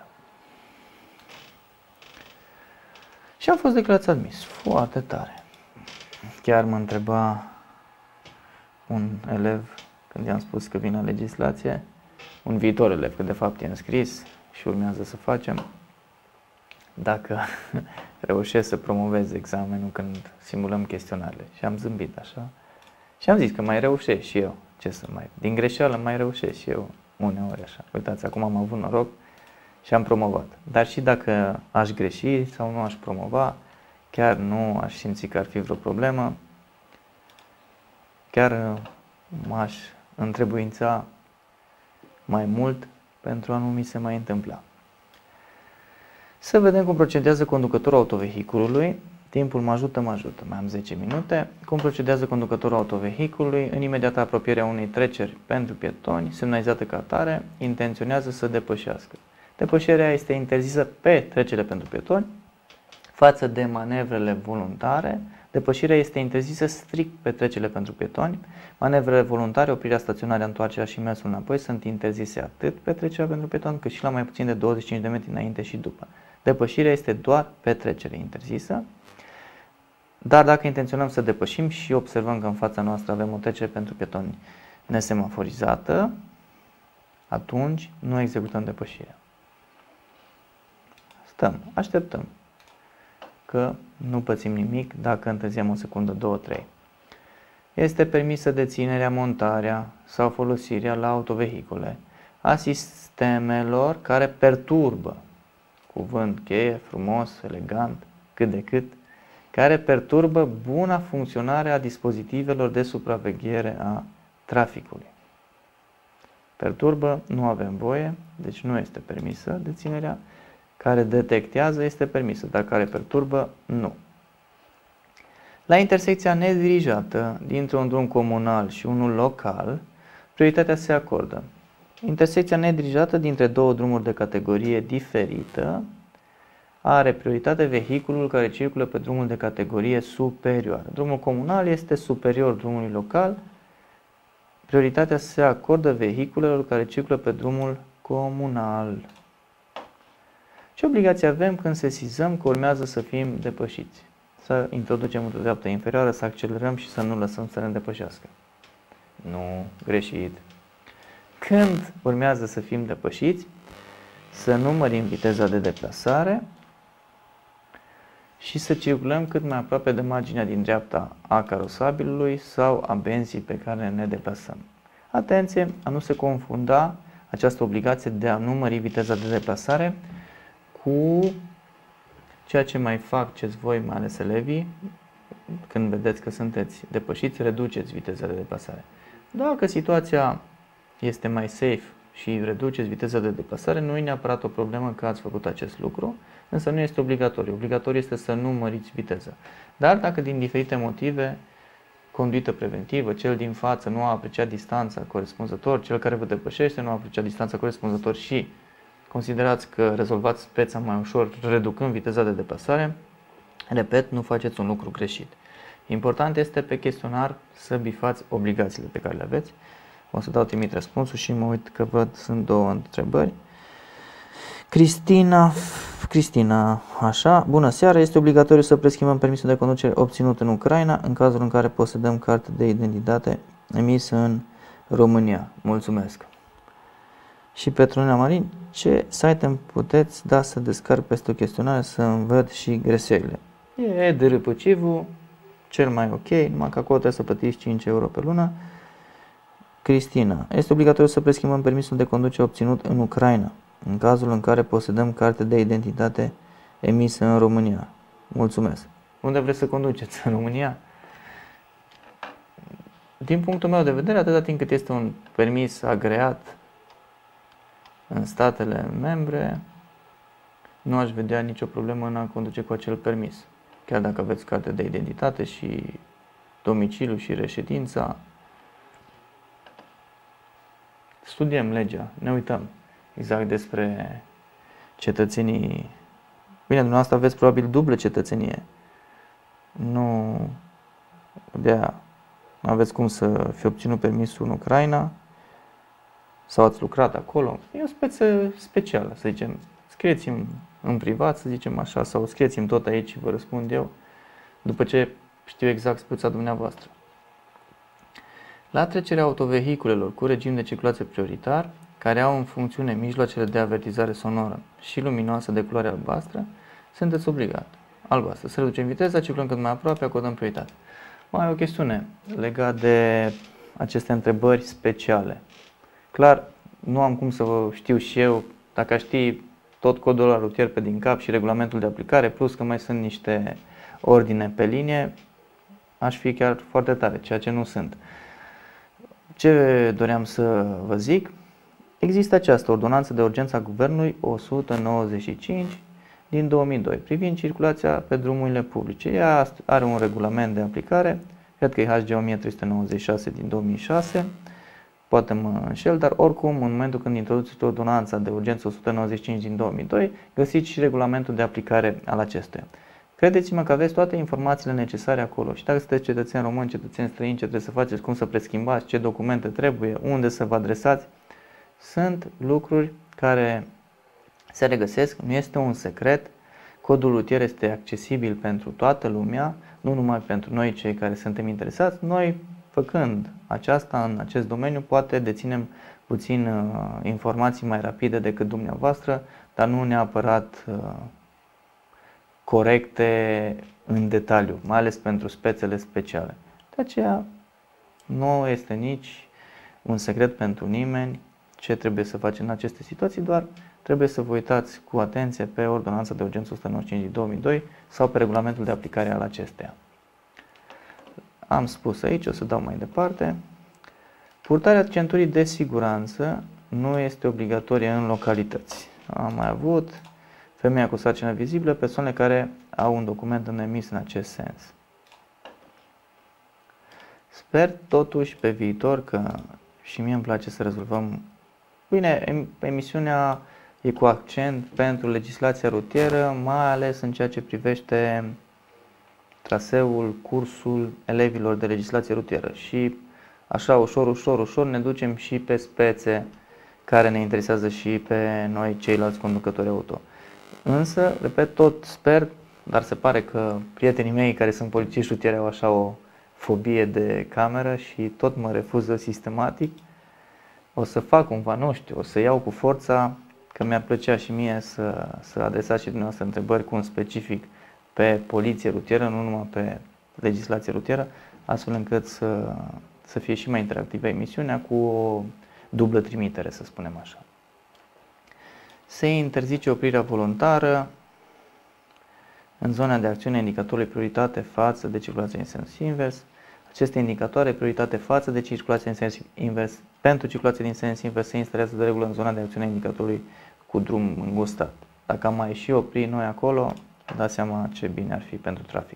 Și am fost declarat admis. Foarte tare. Chiar mă întreba un elev când i-am spus că vine la legislație, un viitor elev, că de fapt e înscris și urmează să facem, dacă reușesc să promovez examenul când simulăm chestionarele. Și am zâmbit așa. Și am zis că mai reușesc și eu. Ce să mai... Din greșeală mai reușesc și eu uneori așa. Uitați, acum am avut noroc și am promovat. Dar și dacă aș greși sau nu aș promova, chiar nu aș simți că ar fi vreo problemă, chiar m-aș întrebuința mai mult pentru a nu mi se mai întâmpla. Să vedem cum procedează conducătorul autovehiculului. Timpul mă ajută, mă ajută. Mai am zece minute. Cum procedează conducătorul autovehiculului? În imediată apropiere a unei treceri pentru pietoni, semnalizată ca atare, intenționează să depășească. Depășirea este interzisă pe trecerile pentru pietoni. Față de manevrele voluntare, depășirea este interzisă strict pe trecerile pentru pietoni. Manevrele voluntare, oprirea, staționarea, întoarcerea și mersul înapoi sunt interzise atât pe trecerea pentru pietoni, cât și la mai puțin de douăzeci și cinci de metri înainte și după. Depășirea este doar pe trecere interzisă. Dar dacă intenționăm să depășim și observăm că în fața noastră avem o trecere pentru pietoni nesemaforizată, atunci nu executăm depășirea. Stăm, așteptăm, că nu pățim nimic dacă întârziem o secundă, două, trei. Este permisă deținerea, montarea sau folosirea la autovehicule a sistemelor care perturbă, cuvânt cheie, frumos, elegant, cât de cât, care perturbă buna funcționare a dispozitivelor de supraveghere a traficului. Perturbă, nu avem voie, deci nu este permisă deținerea. Care detectează este permisă, dar care perturbă, nu. La intersecția nedirijată dintre un drum comunal și unul local, prioritatea se acordă. Intersecția nedirijată dintre două drumuri de categorie diferită are prioritate vehiculul care circulă pe drumul de categorie superioară. Drumul comunal este superior drumului local. Prioritatea se acordă vehiculelor care circulă pe drumul comunal. Ce obligație avem când sesizăm că urmează să fim depășiți? Să introducem într-o dreaptă inferioară, să accelerăm și să nu lăsăm să ne depășească. Nu, greșit. Când urmează să fim depășiți, să nu mărim viteza de deplasare și să circulăm cât mai aproape de marginea din dreapta a carosabilului sau a benzii pe care ne deplasăm. Atenție, a nu se confunda această obligație de a nu mări viteza de deplasare cu ceea ce mai faceți voi, mai ales elevii, când vedeți că sunteți depășiți, reduceți viteza de deplasare. Dacă situația este mai safe și reduceți viteza de deplasare, nu e neapărat o problemă că ați făcut acest lucru, însă nu este obligatoriu. Obligatoriu este să nu măriți viteza. Dar dacă din diferite motive, conduită preventivă, cel din față nu a apreciat distanța corespunzător, cel care vă depășește nu a apreciat distanța corespunzător și considerați că rezolvați speța mai ușor reducând viteza de deplasare, repet, nu faceți un lucru greșit. Important este pe chestionar să bifați obligațiile pe care le aveți. O să dau trimit răspunsul și mă uit că văd, sunt două întrebări. Cristina, Cristina, așa, bună seara, este obligatoriu să preschimbăm permisul de conducere obținut în Ucraina în cazul în care posedăm carte de identitate emisă în România. Mulțumesc. Și Petronila Marin, ce site îmi puteți da să descarc peste o chestionare să îmi văd și greșelile? E D R P C I V-ul, cel mai ok, numai că acolo trebuie să plătiți cinci euro pe lună. Cristina, este obligatoriu să preschimbăm permisul de conducere obținut în Ucraina, în cazul în care posedăm carte de identitate emisă în România. Mulțumesc. Unde vreți să conduceți? În România? Din punctul meu de vedere, atâta timp cât este un permis agreat în statele membre, nu aș vedea nicio problemă în a conduce cu acel permis. Chiar dacă aveți carte de identitate și domiciliu și reședința, studiem legea, ne uităm exact despre cetățenii. Bine, dumneavoastră aveți probabil dublă cetățenie. Nu, de-aia aveți cum să fi obținut permisul în Ucraina sau ați lucrat acolo. E o specie specială, să zicem. Scrieți-mi în privat, să zicem așa, sau scrieți-mi tot aici și vă răspund eu, după ce știu exact speța dumneavoastră. La trecerea autovehiculelor cu regim de circulație prioritar, care au în funcțiune mijloacele de avertizare sonoră și luminoasă de culoare albastră, sunteți obligat. Albastră. Să reducem viteza, circulăm cât mai aproape, acordăm prioritate. Mai e o chestiune legată de aceste întrebări speciale. Clar, nu am cum să vă știu și eu, dacă știi tot codul la rutier pe din cap și regulamentul de aplicare, plus că mai sunt niște ordine pe linie, aș fi chiar foarte tare, ceea ce nu sunt. Ce doream să vă zic? Există această ordonanță de urgență a Guvernului o sută nouăzeci și cinci din două mii doi privind circulația pe drumurile publice. Ea are un regulament de aplicare, cred că e H G o mie trei sute nouăzeci și șase din două mii șase, poate mă înșel, dar oricum în momentul când introduceți ordonanța de urgență o sută nouăzeci și cinci din două mii doi, găsiți și regulamentul de aplicare al acestuia. Credeți-mă că aveți toate informațiile necesare acolo și dacă sunteți cetățeni români, cetățeni străini, ce trebuie să faceți, cum să preschimbați, ce documente trebuie, unde să vă adresați, sunt lucruri care se regăsesc, nu este un secret, codul rutier este accesibil pentru toată lumea, nu numai pentru noi cei care suntem interesați. Noi, făcând aceasta în acest domeniu, poate deținem puțin uh, informații mai rapide decât dumneavoastră, dar nu neapărat uh, corecte în detaliu, mai ales pentru spețele speciale. De aceea nu este nici un secret pentru nimeni ce trebuie să facem în aceste situații, doar trebuie să vă uitați cu atenție pe ordonanța de urgență o sută nouăzeci și cinci din două mii doi sau pe regulamentul de aplicare al acesteia. Am spus aici, o să dau mai departe. Purtarea centurii de siguranță nu este obligatorie în localități. Am mai avut femeia cu sarcină vizibilă, persoane care au un document emis în acest sens. Sper totuși pe viitor că și mie îmi place să rezolvăm. Bine, emisiunea e cu accent pentru legislația rutieră, mai ales în ceea ce privește traseul, cursul elevilor de legislație rutieră și așa ușor, ușor, ușor ne ducem și pe spețe care ne interesează și pe noi ceilalți conducători auto. Însă, repet, tot sper, dar se pare că prietenii mei care sunt polițiști rutieri au așa o fobie de cameră și tot mă refuză sistematic. O să fac cumva, nu știu, o să iau cu forța, că mi-ar plăcea și mie să, să adresați și dumneavoastră întrebări cu un specific pe poliție rutieră, nu numai pe legislație rutieră, astfel încât să, să fie și mai interactivă emisiunea cu o dublă trimitere, să spunem așa. Se interzice oprirea voluntară în zona de acțiune a indicatorului prioritate față de circulație în sens invers. Aceste indicatoare prioritate față de circulație în sens invers pentru circulație din sens invers se instalează de regulă în zona de acțiune a indicatorului cu drum îngustat. Dacă am mai și opri noi acolo, dați seama ce bine ar fi pentru trafic.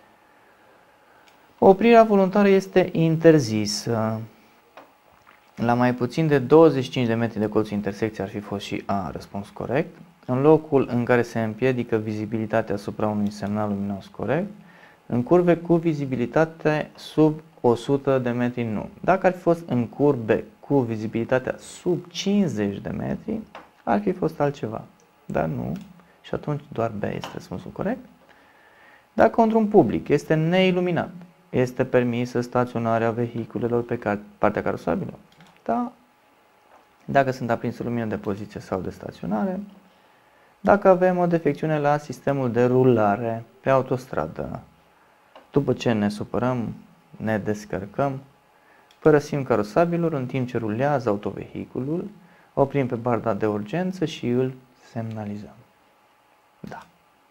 Oprirea voluntară este interzisă. La mai puțin de douăzeci și cinci de metri de colț intersecție ar fi fost și A, răspuns corect. În locul în care se împiedică vizibilitatea asupra unui semnal luminos corect. În curve cu vizibilitate sub o sută de metri, nu. Dacă ar fi fost în curbe cu vizibilitatea sub cincizeci de metri, ar fi fost altceva. Dar nu. Și atunci doar B este răspunsul corect. Dacă într-un public este neiluminat, este permisă staționarea vehiculelor pe partea carosabilă? Da. Dacă sunt aprinse lumină de poziție sau de staționare. Dacă avem o defecțiune la sistemul de rulare pe autostradă, După ce ne supărăm, ne descărcăm, părăsim carosabilul în timp ce rulează autovehiculul, oprim pe barda de urgență și îl semnalizăm. Da.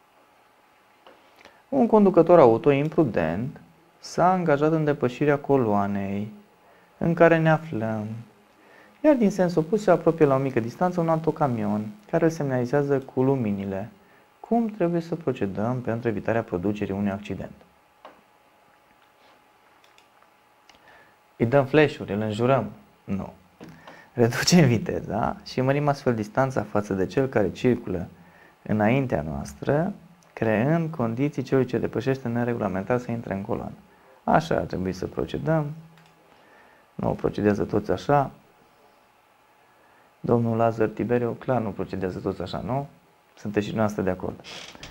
Un conducător auto imprudent s-a angajat în depășirea coloanei în care ne aflăm, iar din sens opus se apropie la o mică distanță un autocamion care îl semnalizează cu luminile. Cum trebuie să procedăm pentru evitarea producerii unui accident? Îi dăm flash-uri, îl înjurăm? Nu. Reducem viteza și mărim astfel distanța față de cel care circulă înaintea noastră, creând condiții celui ce depășește neregulamentar să intre în coloană. Așa ar trebui să procedăm. Nu procedează toți așa. Domnul Lazar Tiberiu, clar nu procedează toți așa, nu? Sunteți și noastră de acord.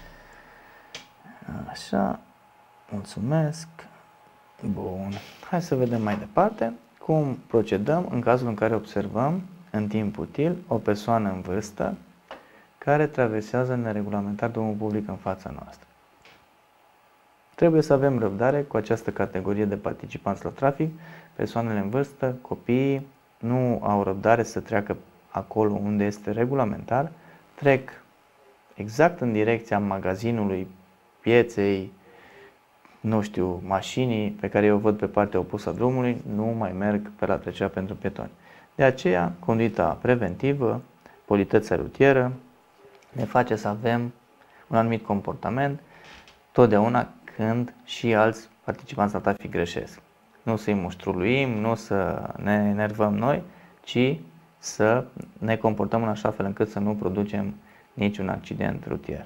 Așa. Mulțumesc. Bun. Hai să vedem mai departe cum procedăm în cazul în care observăm în timp util o persoană în vârstă care traversează neregulamentar drumul public în fața noastră. Trebuie să avem răbdare cu această categorie de participanți la trafic. Persoanele în vârstă, copiii, nu au răbdare să treacă acolo unde este regulamentar, trec exact în direcția magazinului, pieței, nu știu, mașinii pe care eu o văd pe partea opusă a drumului, nu mai merg pe la trecerea pentru pietoni. De aceea, conduita preventivă, politețea rutieră, ne face să avem un anumit comportament totdeauna când și alți participanți la trafic greșesc. Nu să-i muștruluim, nu să ne enervăm noi, ci să ne comportăm în așa fel încât să nu producem niciun accident rutier.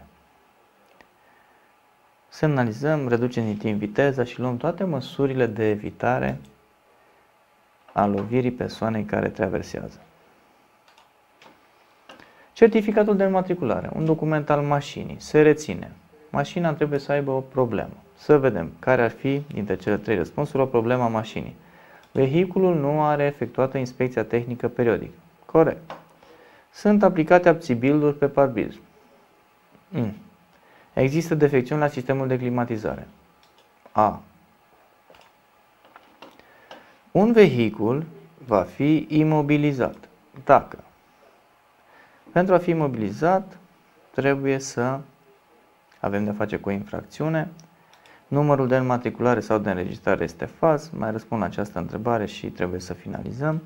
Semnalizăm, reducem din timp viteza și luăm toate măsurile de evitare a lovirii persoanei care traversează. Certificatul de înmatriculare, un document al mașinii, se reține. Mașina trebuie să aibă o problemă. Să vedem care ar fi, dintre cele trei răspunsuri, o problemă a mașinii. Vehiculul nu are efectuată inspecția tehnică periodică. Corect. Sunt aplicate abțibilduri pe parbriz. Mm. Există defecțiuni la sistemul de climatizare. A. Un vehicul va fi imobilizat dacă pentru a fi imobilizat trebuie să avem de-a face cu o infracțiune, numărul de înmatriculare sau de înregistrare este fals, mai răspund la această întrebare și trebuie să finalizăm.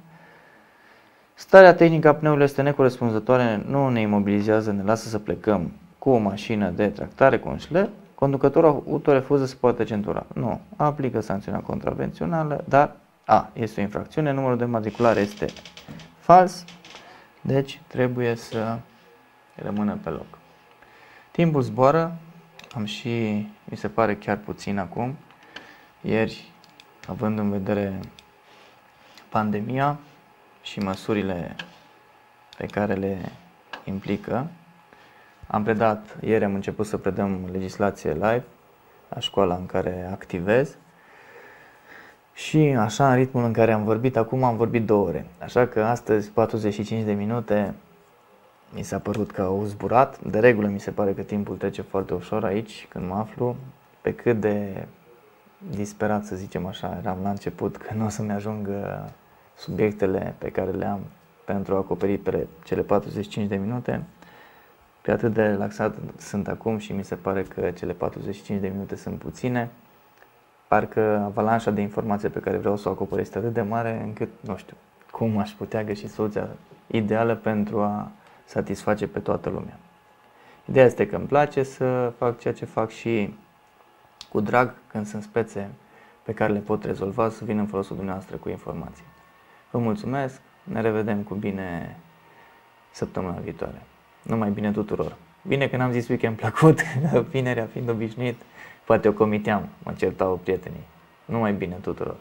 Starea tehnică a pneurilor este necorespunzătoare, nu ne imobilizează, ne lasă să plecăm cu o mașină de tractare, cu un șlep, conducătorul auto refuză să poată centura. Nu, aplică sancțiunea contravențională, dar A, este o infracțiune, numărul de matriculare este fals, deci trebuie să rămână pe loc. Timpul zboară, am și, mi se pare chiar puțin acum, ieri, având în vedere pandemia și măsurile pe care le implică, am predat, ieri am început să predăm legislație live la școala în care activez și așa în ritmul în care am vorbit, acum am vorbit două ore. Așa că astăzi patruzeci și cinci de minute mi s-a părut că au zburat. De regulă mi se pare că timpul trece foarte ușor aici când mă aflu, pe cât de disperat, să zicem așa, eram la început că nu o să-mi ajungă subiectele pe care le am pentru a acoperi pe cele patruzeci și cinci de minute. Pe atât de relaxat sunt acum și mi se pare că cele patruzeci și cinci de minute sunt puține. Parcă avalanșa de informație pe care vreau să o acopăr este atât de mare încât nu știu cum aș putea găsi soluția ideală pentru a satisface pe toată lumea. Ideea este că îmi place să fac ceea ce fac și cu drag când sunt spețe pe care le pot rezolva să vin în folosul dumneavoastră cu informații. Vă mulțumesc, ne revedem cu bine săptămâna viitoare. Numai bine tuturor! Bine că n-am zis weekend plăcut, vinerea fiind obișnuit, poate o comiteam, mă certau prietenii. Numai bine tuturor!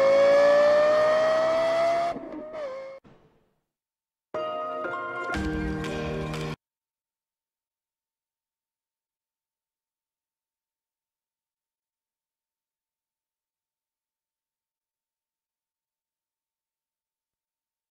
Thank you.